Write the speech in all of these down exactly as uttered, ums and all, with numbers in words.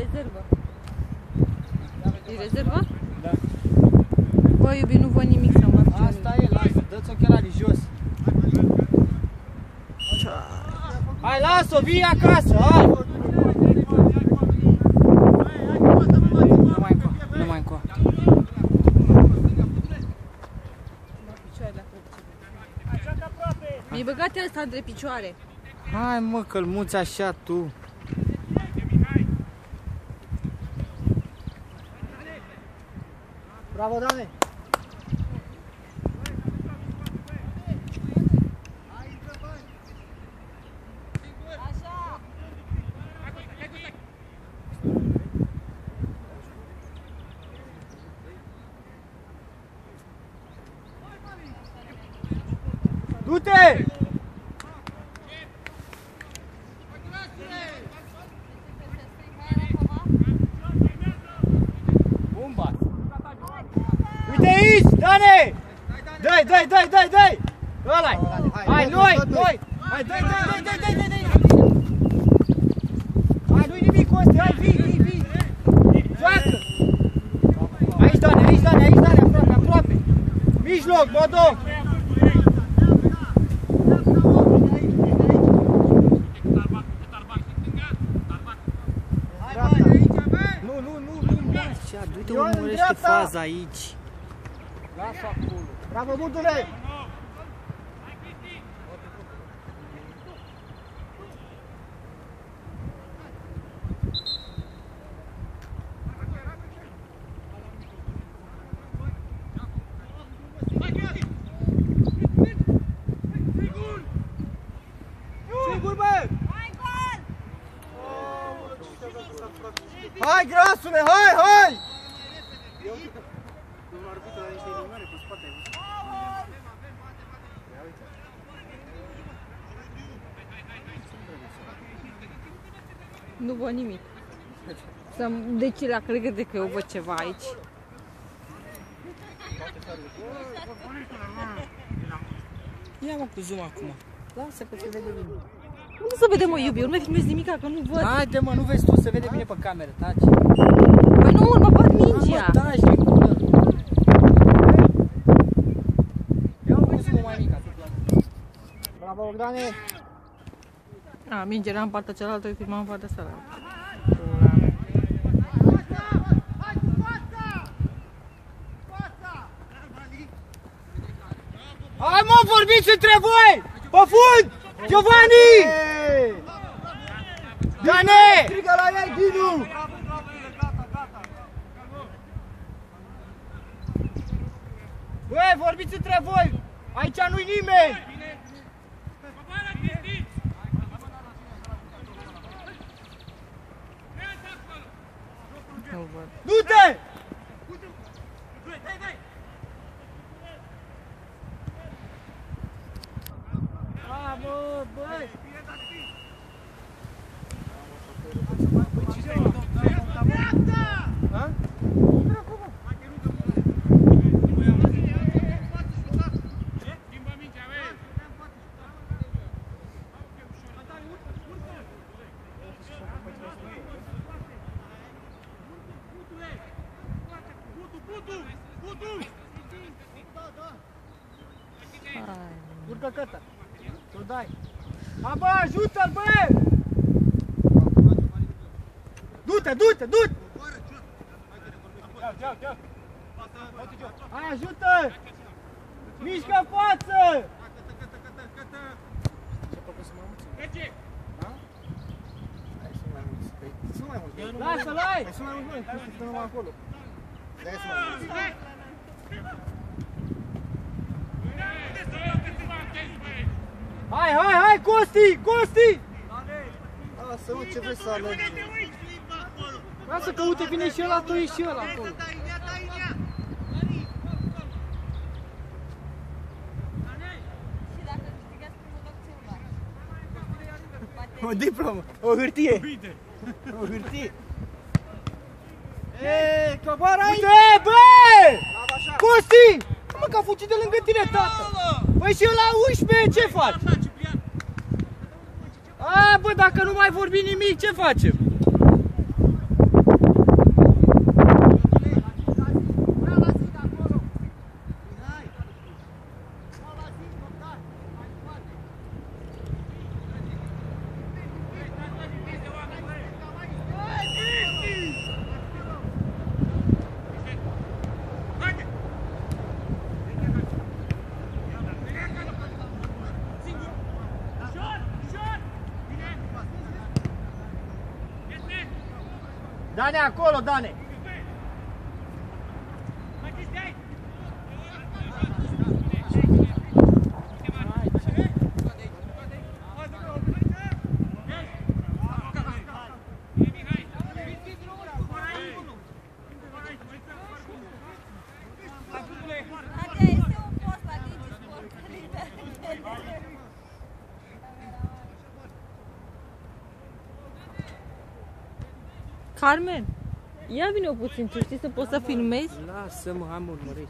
rezervă. E rezervă? Da. Bă, iubi, nu văd nimic să mă piciorul. Asta e, lasă, dă-ți ochelarii jos. Hai, lasă-o, vii acasă, hai! Nu mai încoa, nu mai încoa. Mi-ai băgat ăsta între picioare. Hai mă, călmuți așa tu. Bravo, Dane! Du-te! Bumba! Uite aici, Dane! Dai, dai, dai, dai, dai! Ăla-i! Hai, noi, noi! Hai, dai, dai, dai, dai, dai, dai! Hai, nu-i nimic, Costi, hai, vii, vii, vii! Joacă! Aici, Dane, aici, Dane, aici, Dane, aproape, aproape! Mijloc, Bodo! Du-te, urmărește faza aici. Lasă acolo. Bravo, Budule! Sigur, bă! Hai, grasule, hai, hai! Nu văd nimic. Deci la cred că eu văd ceva aici. Ia mă cu zoom acum. Lasă că se vede bine. Nu se vede, mă, iubi, eu nu mai filmez nimic, că nu văd. Haide, mă, nu vezi tu, se vede bine pe cameră, taci. Păi nu, mă bat mingea. Mă, taci, din gură. Ia mă cu zoom mai mic, atât la... Bravo, Bogdane! A, mingea era în partea cealaltă, eu filmam în partea cealaltă. Hai, mă, vorbiți între voi! Pe fund! Giovanni! Dane! Strigă la ei, Dinu! Băi, vorbiți între voi! Aici nu-i nimeni! Du-te! Bravo, băi! Ha? Urcă cătă! Tu dai! A, bă, ajută-l, bă! Du-te, du-te, du-te! Hai, ajută! Mișcă în față! Lasă-l, hai! Hai, sunt mai mulți, hai, sunt numai acolo. Hai, hai, hai, Costi, Costi! Lasă-mă, ce vrei să alergi? Lasă că uite, vine și ăla, tu ești și ăla acolo. O diplomă, o hârtie. O hârtie. Eee, coboară aici! Uite, bă! Costi! Mă, că a fugit de lângă tine, tată! Păi și ăla unsprezece, ce faci? A, bă, dacă nu mai vorbi nimic, ce facem? Dane acolo, Dane! Carmen, ia vine-o puțin, tu știi să poți să filmezi? Lasă-mă, am urmărit.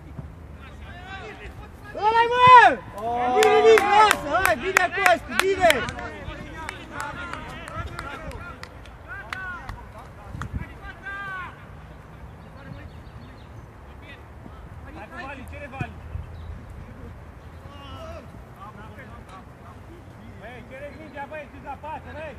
Ăla-i, mă! Bine, nimic, lasă! Hai, bine, Costi, bine! Hai cu Vali, cere Vali! Băi, cere mingea, băi, ți-ți la față, băi!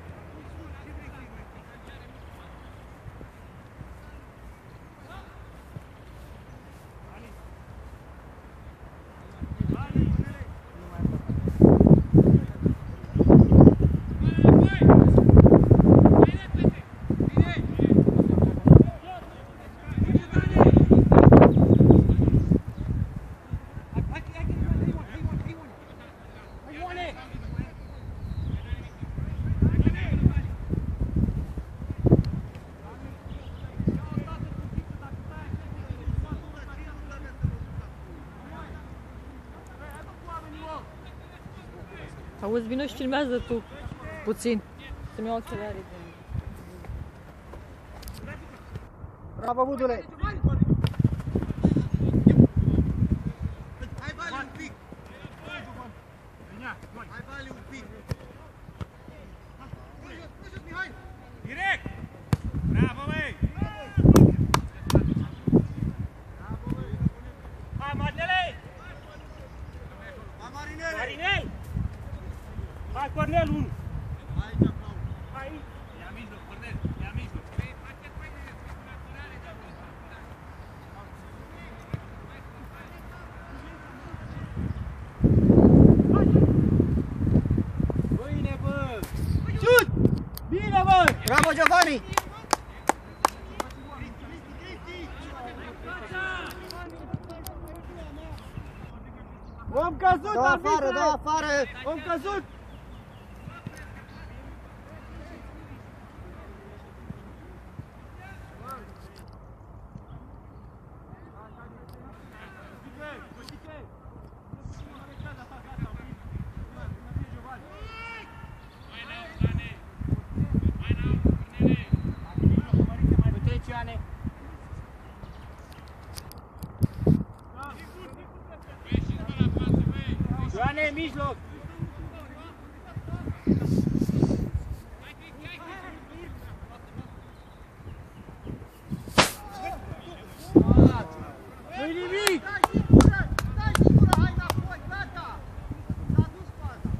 Auzi, vino și filmează tu puțin. Să-mi iau ochelare. Bravo, Budule! Hai, Vali, un pic! Hai, Vali, un pic! Direct! Bravo, băi! Hai, Matele! Hai, Marinel! Marinel! Hai, Cornel, unu! Aici, Paul! Hai! Ia mijloc, Cornel! Ia mijloc! Bine, bă! Șut! Bine, bă! Bravo, Giovanni! Om căzut, Dă afară, arbitre! dă afară! Om căzut! Ioane, mijloc! Nu-i nimic! Dai gura, hai înapoi, gata! S-a dus faza!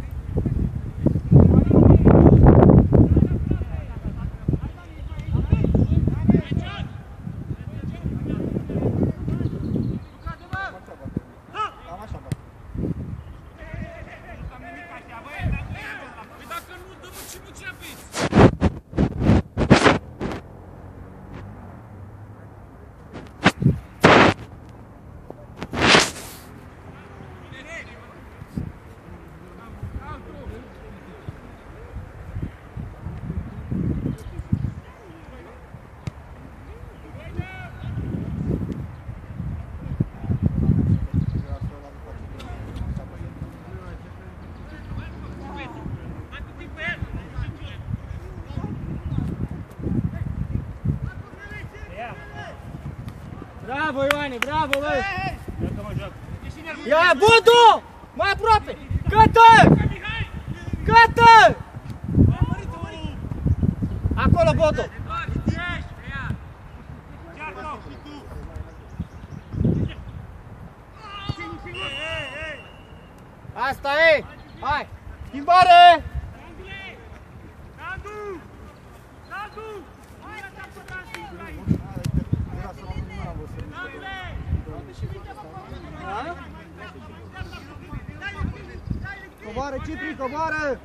Cam așa, bă! Bravo, Ioane, bravo, bă! Ia, Budu! Mai aproape! Gata! Gata! Acolo, Bodo! Asta e! Hai! Schimbare! Coboară, Cipri, coboară!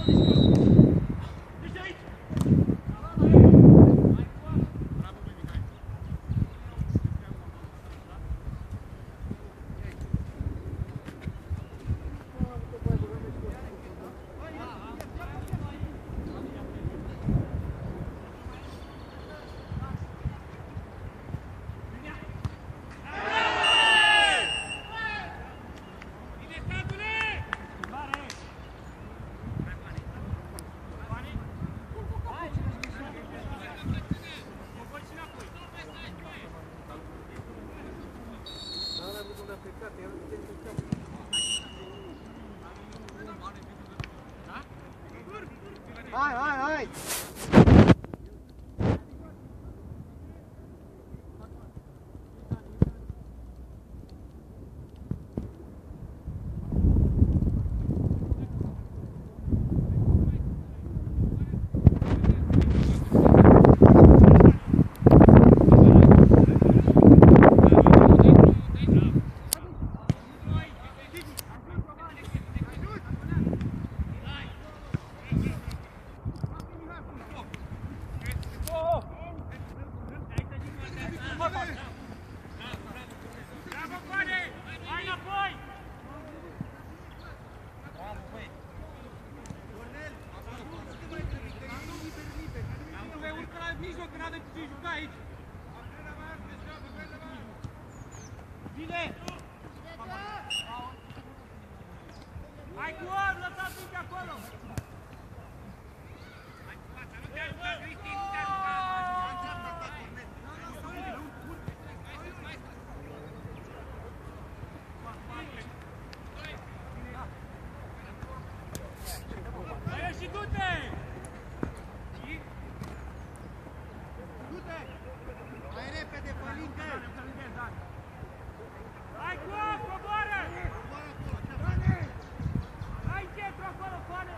Hai, hai, hai! Hai cu om, lăsați-i pe acolo! Hai și du-te! Du-te! Mai repede, Părinte! Hai cu om, coboară! Hai centru acolo, coane!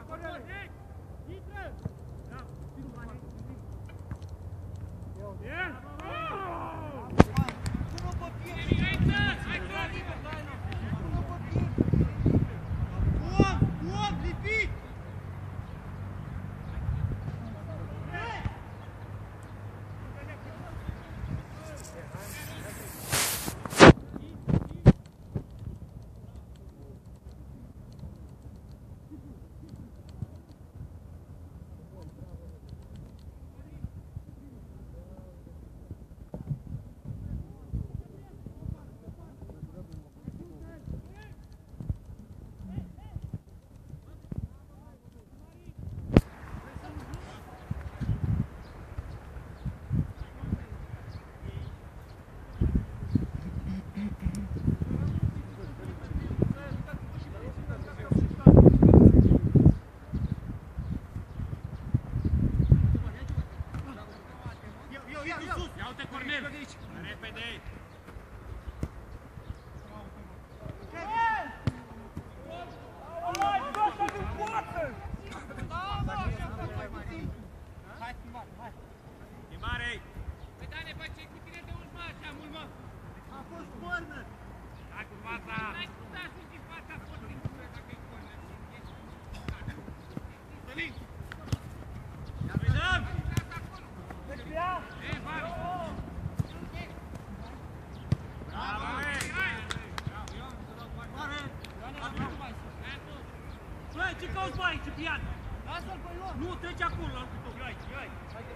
Ce cauți, băi, Ciprian? Lasă-l pe loc! Nu, trece acolo, la locul tău. Iai, iai.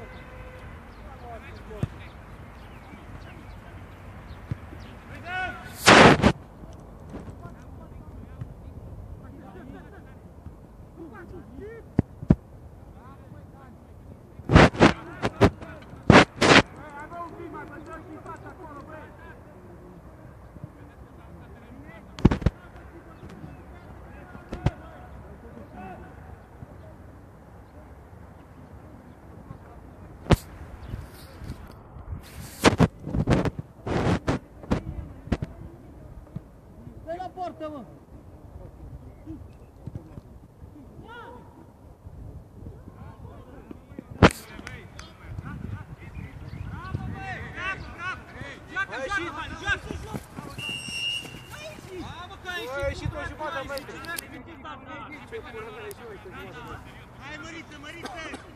Portă, mă! Hai, Măriță, Măriță!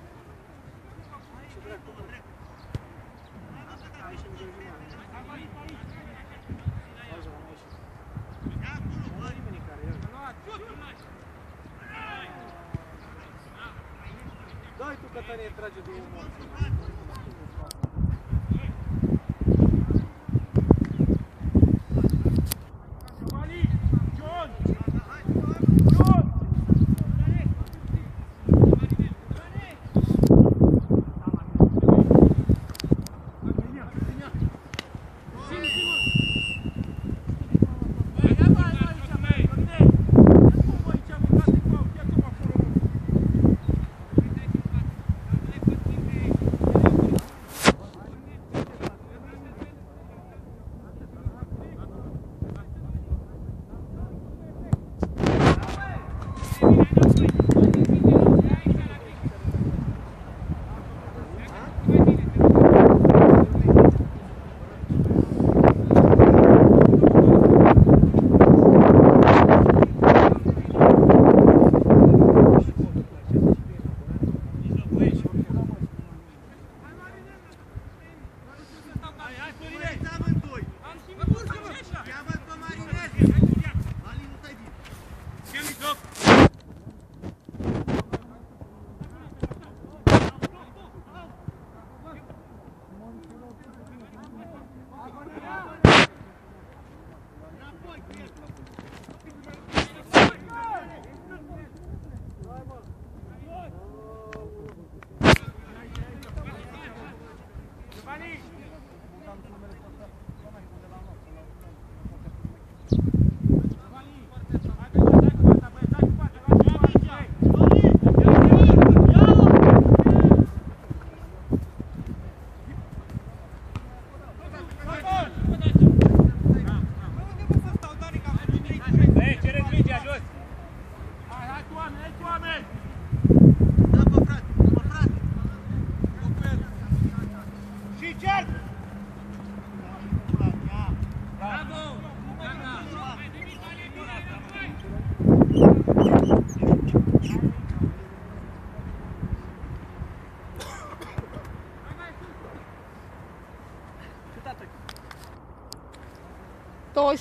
Dai tu, Cătănie, trage de umor.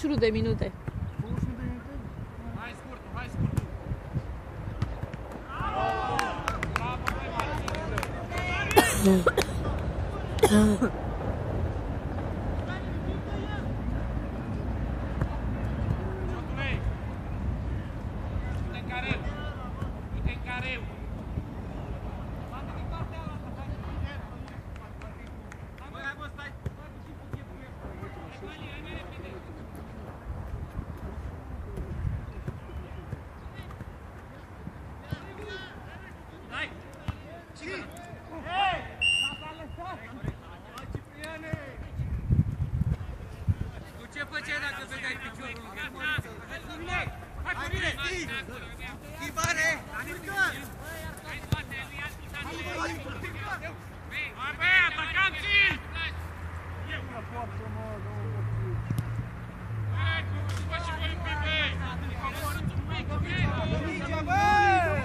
și unu de minute. douăzeci și unu de minute? Hai scurtul, hai scurtul. Ciotule, du-te în careu, du-te în careu. Hai bă, stai. Hai! Cine? Hei! Tu ce făceai dacă vedeai piciorul? Hai, Corine! Hai, Corine! Schimbare! Hai, băi, atacanții! Hai, cum și voi un pic, băi! Coborâți un pic, băi!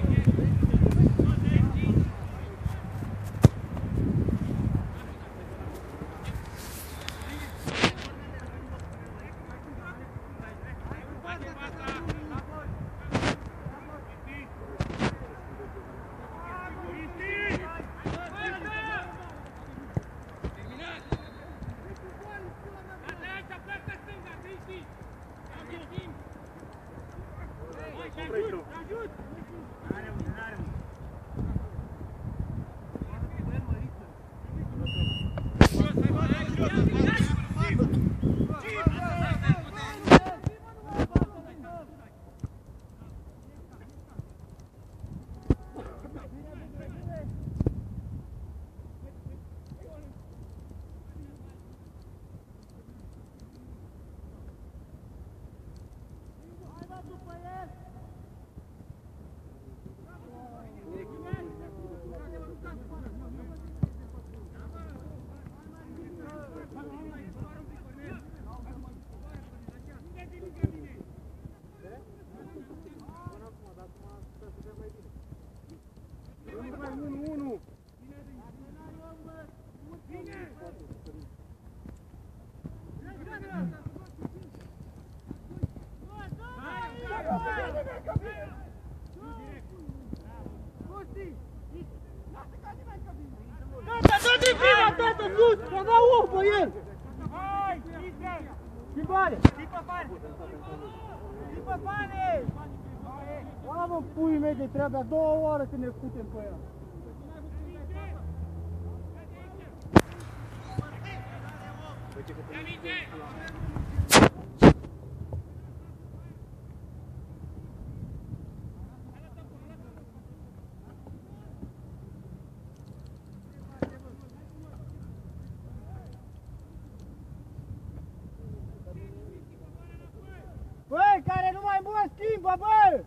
Dă-i prima dată sus! Că avea urmă el! Hai! Schimbare! Tipă bani! Tipă bani! Am puii mei de treabă, a doua oară să ne putem pe ea. Băi, care nu mai bun schimbă, bă!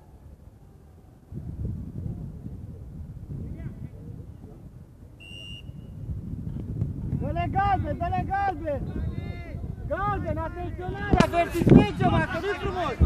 Dă-le galben, dă-le galben! Galben, atenționare, avertisment ceva, că nu-i frumos!